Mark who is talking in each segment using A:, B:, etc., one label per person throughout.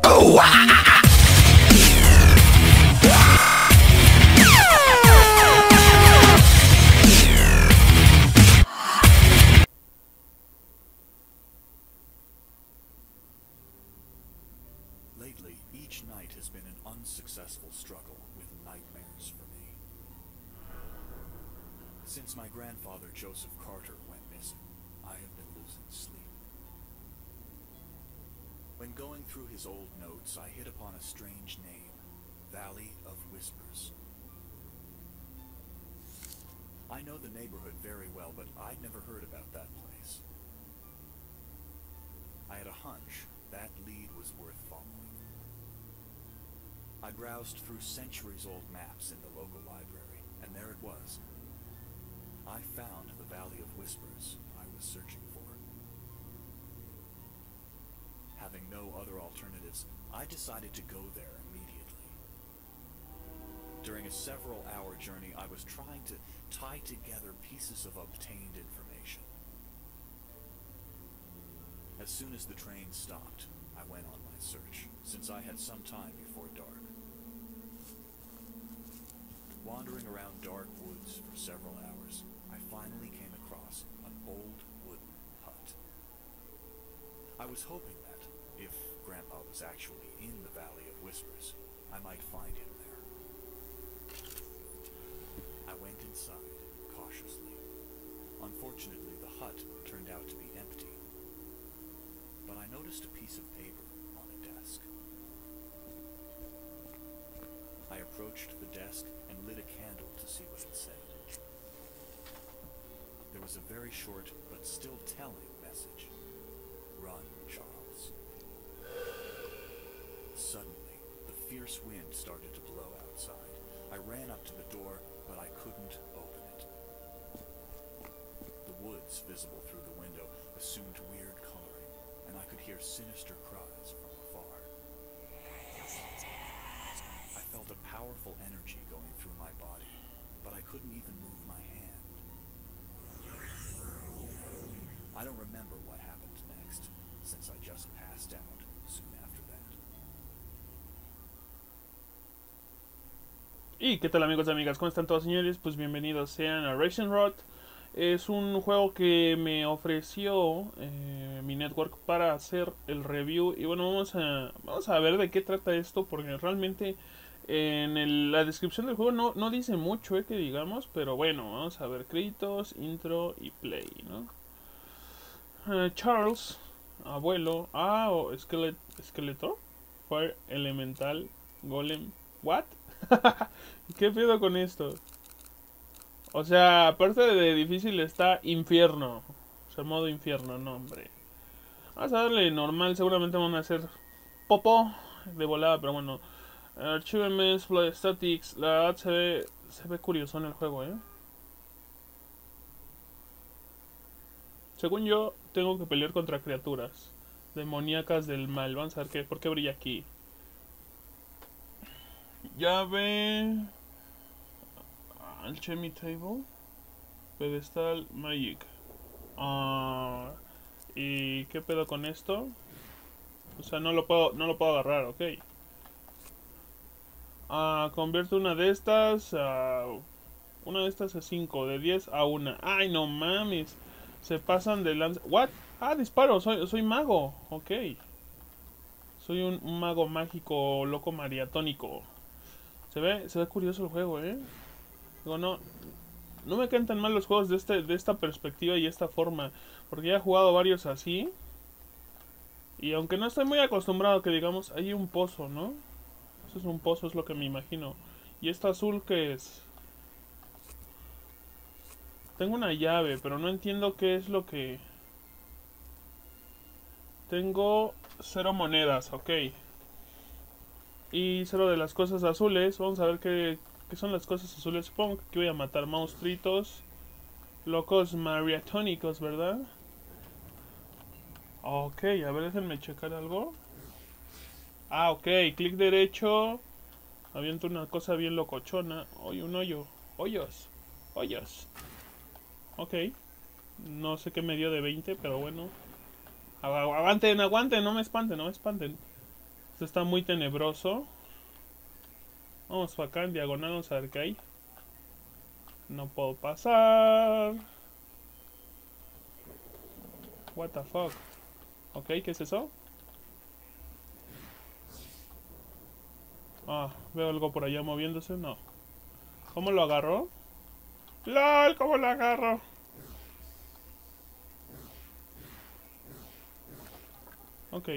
A: Lately, each night has been an unsuccessful struggle with nightmares for me. Since my grandfather, Joseph Carter, went missing, I have been losing sleep. When going through his old notes, I hit upon a strange name, Valley of Whispers. I know the neighborhood very well, but I'd never heard about that place. I had a hunch that lead was worth following. I browsed through centuries-old maps in the local library, and there it was. I found the Valley of Whispers I was searching for. Having no other alternatives, I decided to go there immediately. During a several-hour journey, I was trying to tie together pieces of obtained information. As soon as the train stopped, I went on my search, since I had some time before dark. Wandering around dark woods for several hours, I finally came across an old wooden hut. I was hoping that, if Grandpa was actually in the Valley of Whispers, I might find him there. I went inside, cautiously. Unfortunately, the hut turned out to be empty. But I noticed a piece of paper on a desk. I approached the desk and lit a candle to see what it said. There was a very short, but still telling message. Run, Charles. Suddenly, the fierce wind started to blow outside. I ran up to the door, but I couldn't open it. The woods visible through the window assumed weird coloring, and I could hear sinister cries from afar. I felt a powerful energy going through my body, but I couldn't even move my hand. I don't remember what happened next, since I just passed out soon after that.
B: Y qué tal, amigos y amigas, ¿cómo están todos, señores? Pues bienvenidos sean a Racing Rod. Es un juego que me ofreció mi network para hacer el review. Y bueno, vamos a ver de qué trata esto, porque realmente en la descripción del juego no dice mucho, que digamos. Pero bueno, vamos a ver créditos, intro y play, ¿no? Charles, abuelo, o esqueleto, Fire Elemental, Golem, ¿what? ¿Qué pedo con esto? O sea, aparte de difícil está infierno. O sea, modo infierno, no, hombre. Vamos a darle normal, seguramente van a hacer popó de volada, pero bueno. Achievements, Play Statics, la verdad se ve curioso en el juego, Según yo, tengo que pelear contra criaturas demoníacas del mal. Vamos a ver por qué brilla aquí. Llave. Alchemy Table. Pedestal Magic. ¿Y qué pedo con esto? O sea, no lo puedo agarrar, ok. Convierte una de estas a 5, de 10 a 1. Ay, no mames. Se pasan de lanza. ¿What? Disparo, soy mago. Ok. Soy un mago mágico loco mariatónico. Se ve curioso el juego, Digo, no me caen tan mal los juegos de esta perspectiva y esta forma, porque ya he jugado varios así. Y aunque no estoy muy acostumbrado, que digamos, hay un pozo, ¿no? Eso es un pozo, es lo que me imagino. ¿Y esto azul qué es? Tengo una llave, pero no entiendo qué es lo que... Tengo 0 monedas, ok. Y 0 de las cosas azules. Vamos a ver qué son las cosas azules. Supongo que aquí voy a matar monstruitos locos mariatónicos, ¿verdad? Ok, a ver, déjenme checar algo. Ok, clic derecho. Aviento una cosa bien locochona. Oye, un hoyo. Hoyos. Ok. No sé qué me dio de 20, pero bueno. Aguanten, no me espanten. Esto está muy tenebroso. Vamos para acá en diagonal, vamos a ver qué hay. No puedo pasar. What the fuck. Ok, ¿qué es eso? Ah, veo algo por allá moviéndose. No. ¿Cómo lo agarró? ¡Lol! ¿Cómo lo agarro? Ok.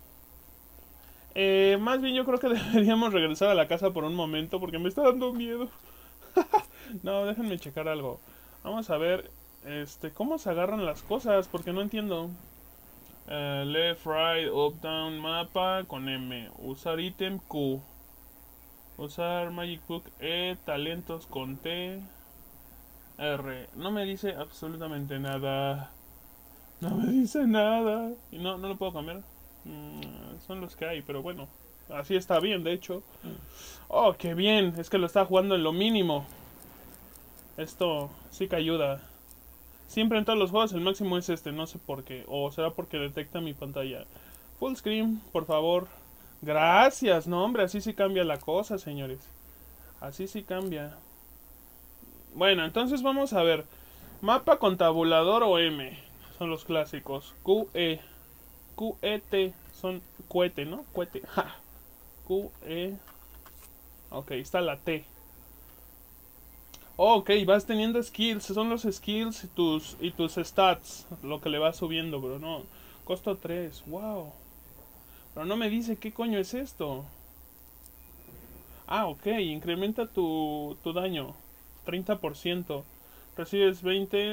B: Más bien yo creo que deberíamos regresar a la casa por un momento porque me está dando miedo. No, déjenme checar algo. Vamos a ver, cómo se agarran las cosas porque no entiendo. Left, right, up, down, mapa con M. Usar ítem Q. Usar Magic Book E. Talentos con T. R. No me dice absolutamente nada. No me dice nada. Y no lo puedo cambiar. Son los que hay, pero bueno. Así está bien, de hecho. Oh, qué bien. Es que lo está jugando en lo mínimo. Esto sí que ayuda. Siempre en todos los juegos el máximo es este, no sé por qué. O será porque detecta mi pantalla. Full screen, por favor. Gracias, no hombre, así sí cambia la cosa, señores. Así sí cambia. Bueno, entonces vamos a ver. Mapa con tabulador o M. Son los clásicos. QE. QET. Son cohete, ¿no? Cohete. Ja. QE. Ok, está la T. Oh, ok, vas teniendo skills. Son los skills y tus stats. Lo que le va subiendo, bro. No. Costo 3. Wow. Pero no me dice qué coño es esto. Ah, ok. Incrementa tu daño. 30%. Recibes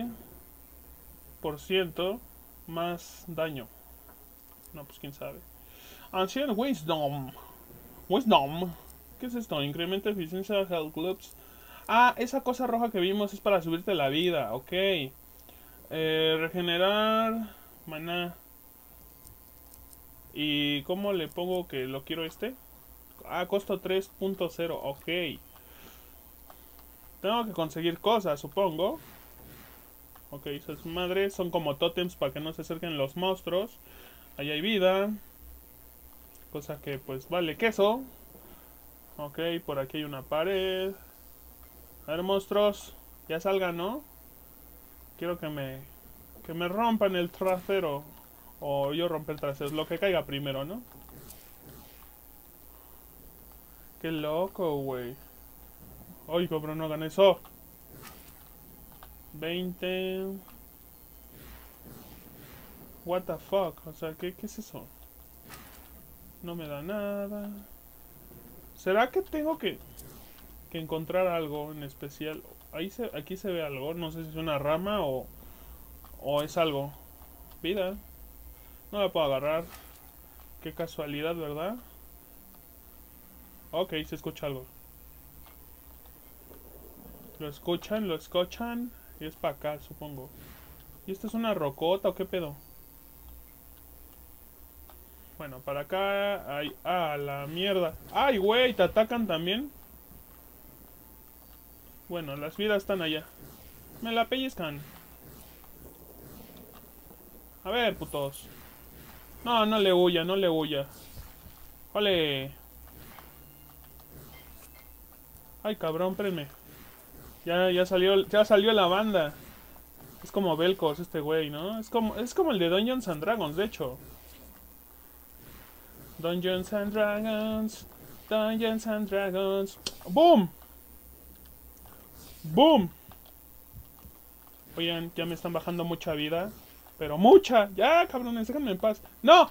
B: 20% más daño. No, pues quién sabe. Ancient Wisdom. Wisdom. ¿Qué es esto? Incrementa eficiencia de Health Clubs. Ah, esa cosa roja que vimos es para subirte la vida. Ok. Regenerar. Maná. ¿Y cómo le pongo que lo quiero este? Ah, costo 3.0. Ok. Tengo que conseguir cosas, supongo. Ok, esas madres son como tótems para que no se acerquen los monstruos. Ahí hay vida. Cosa que pues vale queso. Ok, por aquí hay una pared. A ver, monstruos. Ya salgan, ¿no? Quiero que me rompan el trasero. O yo romper el trasero. Lo que caiga primero, ¿no? Qué loco, güey. Ay, cabrón, no hagan eso. 20. What the fuck. O sea, ¿qué es eso? No me da nada. ¿Será que tengo que encontrar algo en especial? Aquí se ve algo. No sé si es una rama o es algo. Vida. No la puedo agarrar. Qué casualidad, ¿verdad? Ok, se escucha algo. Lo escuchan. Y es para acá, supongo. ¿Y esta es una rocota o qué pedo? Bueno, para acá hay... Ah, la mierda. ¡Ay, güey! ¿Te atacan también? Bueno, las vidas están allá. Me la pellizcan. A ver, putos. No, no le huya, no le huya. ¡Ole! Ay, cabrón, espérenme. Ya salió la banda. Es como Velcos este güey, ¿no? Es como el de Dungeons and Dragons, de hecho. Dungeons and Dragons. Dungeons and Dragons. ¡Boom! ¡Boom! Oigan, ya me están bajando mucha vida. Pero mucha. Ya, cabrones, déjenme en paz. ¡No!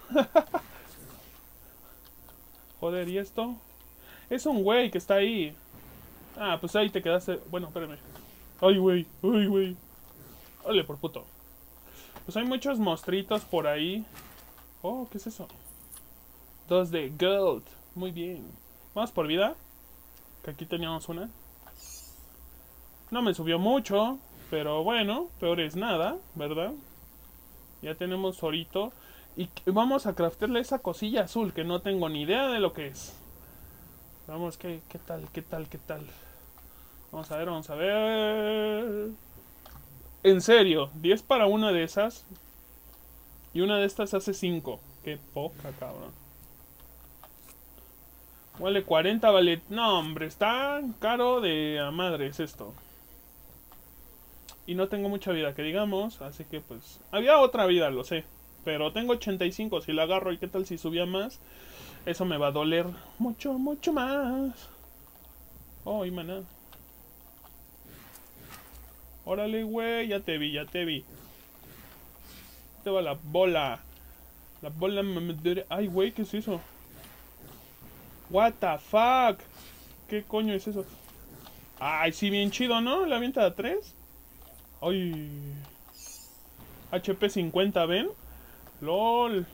B: Joder, ¿y esto? Es un güey que está ahí. Ah, pues ahí te quedaste. Bueno, espérame. Ay, güey. Ay, güey. Ole, por puto. Pues hay muchos monstruitos por ahí. Oh, ¿qué es eso? 2 de gold. Muy bien. Vamos por vida. Que aquí teníamos una. No me subió mucho. Pero bueno, peor es nada, ¿verdad? Ya tenemos orito. Y vamos a craftearle esa cosilla azul que no tengo ni idea de lo que es. Vamos, ¿qué tal? Vamos a ver, vamos a ver. En serio, 10 para una de esas. Y una de estas hace 5. Qué poca, cabrón. Vale 40, vale... No, hombre, está caro de a madres esto. Y no tengo mucha vida, que digamos, así que pues... Había otra vida, lo sé. Pero tengo 85, si la agarro y qué tal si subía más. Eso me va a doler mucho, mucho más. Oh, y maná. Órale, güey, ya te vi, ya te vi. Te va la bola. La bola mamadera. Ay, güey, ¿qué es eso? What the fuck. ¿Qué coño es eso? Ay, sí, bien chido, ¿no? La avienta de 3. Ay. HP 50, ¿ven? LOL.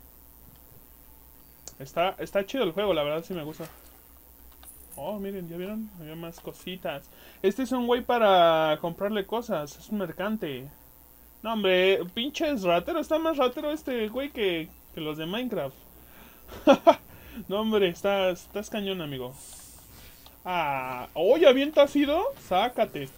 B: Está chido el juego, la verdad sí me gusta. Oh, miren, ¿ya vieron? Había más cositas. Este es un güey para comprarle cosas. Es un mercante. No, hombre, pinches ratero. Está más ratero este güey que los de Minecraft. No, hombre, estás cañón, amigo. Ah, ¿oye, avienta ácido? Sácate.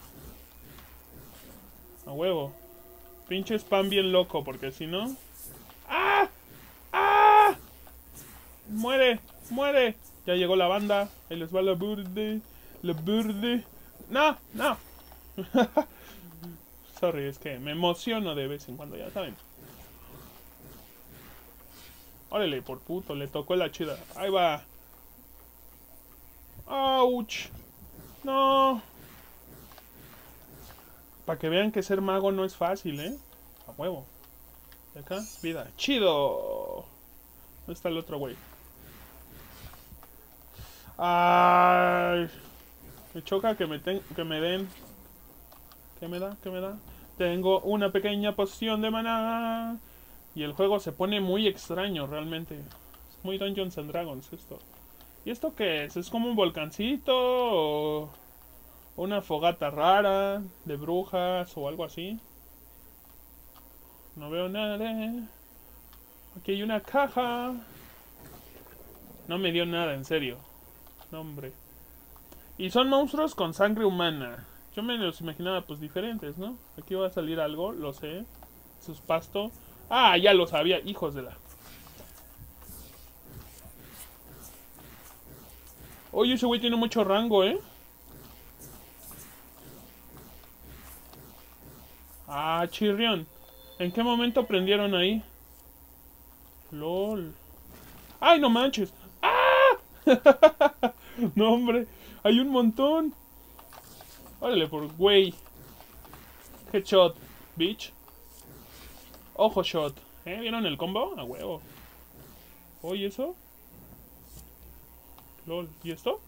B: A huevo. Pinche spam bien loco, porque si no... ¡Ah! ¡Ah! ¡Muere! ¡Muere! Ya llegó la banda. Ahí les va la burde. La burde. ¡No! ¡No! Sorry, es que me emociono de vez en cuando, ya saben. Órale, por puto, le tocó la chida. Ahí va. ¡Auch! ¡No! Para que vean que ser mago no es fácil, ¿eh? A huevo. Y acá, vida. ¡Chido! ¿Dónde está el otro güey? ¡Ay! Me choca que me den. ¿Qué me da? ¿Qué me da? Tengo una pequeña poción de maná. Y el juego se pone muy extraño realmente. Es muy Dungeons and Dragons esto. ¿Y esto qué es? ¿Es como un volcancito? ¿O una fogata rara? ¿De brujas? ¿O algo así? No veo nada. Aquí hay una caja. No me dio nada, en serio. No, hombre. Y son monstruos con sangre humana. Yo me los imaginaba pues diferentes, ¿no? Aquí va a salir algo, lo sé. Sus pasto. Ah, ya lo sabía, hijos de la... Oye, ese güey tiene mucho rango, ¿eh? Ah, chirrión. ¿En qué momento prendieron ahí? LOL. ¡Ay, no manches! ¡Ah! No, hombre. Hay un montón. Órale, por güey. Headshot, bitch. Ojo shot. ¿Vieron el combo? A huevo. Oye, ¿eso? LOL. ¿Y esto?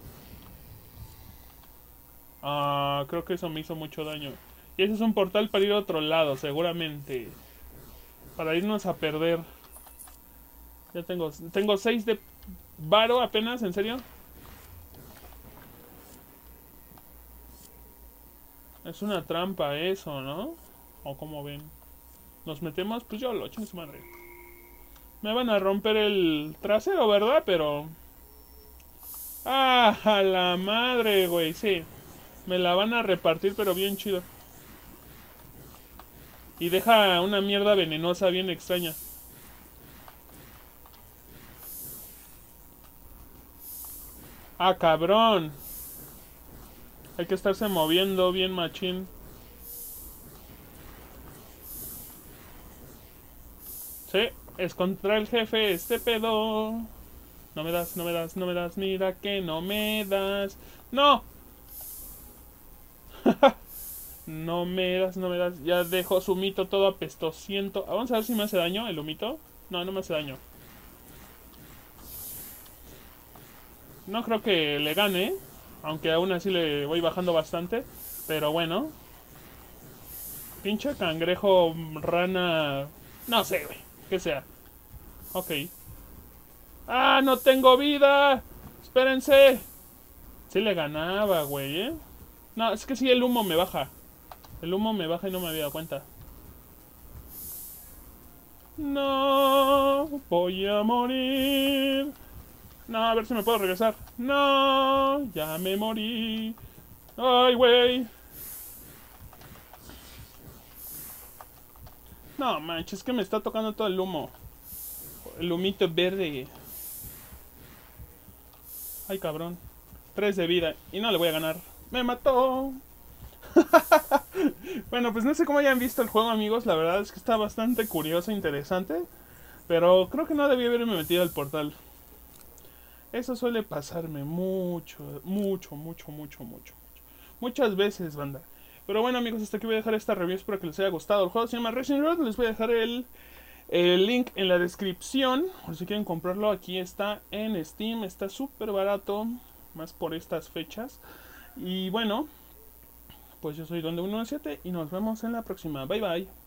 B: Ah, creo que eso me hizo mucho daño. Y ese es un portal para ir a otro lado, seguramente. Para irnos a perder. Ya tengo 6 de varo apenas, ¿en serio? Es una trampa eso, ¿no? ¿O cómo ven? Nos metemos, pues yo lo chingo su madre. Me van a romper el trasero, ¿verdad? Pero... ¡Ah, a la madre, güey! Sí. Me la van a repartir, pero bien chido. Y deja una mierda venenosa bien extraña. ¡Ah, cabrón! Hay que estarse moviendo bien machín. Sí, es contra el jefe este pedo. No me das, no me das, no me das, mira que no me das. ¡No! No me das, no me das. Ya dejó su humito todo apestosiento. Vamos a ver si me hace daño el humito. No, no me hace daño. No creo que le gane. Aunque aún así le voy bajando bastante. Pero bueno. Pinche cangrejo, rana... No sé, güey. Que sea. Ok. ¡Ah, no tengo vida! ¡Espérense! Sí le ganaba, güey, ¿eh? No, es que sí, el humo me baja. El humo me baja y no me había dado cuenta. No, voy a morir. No, a ver si me puedo regresar. No, ya me morí. Ay, güey. No, manches, es que me está tocando todo el humo. El humito verde. Ay, cabrón. 3 de vida. Y no le voy a ganar. ¡Me mató! Bueno, pues no sé cómo hayan visto el juego, amigos. La verdad es que está bastante curioso e interesante. Pero creo que no debí haberme metido al portal. Eso suele pasarme mucho. Muchas veces, banda. Pero bueno, amigos, hasta aquí voy a dejar esta review. Espero que les haya gustado. El juego se llama Resident Road. Les voy a dejar el link en la descripción. Por si quieren comprarlo, aquí está en Steam. Está súper barato. Más por estas fechas. Y bueno, pues yo soy Donde117 y nos vemos en la próxima. Bye bye.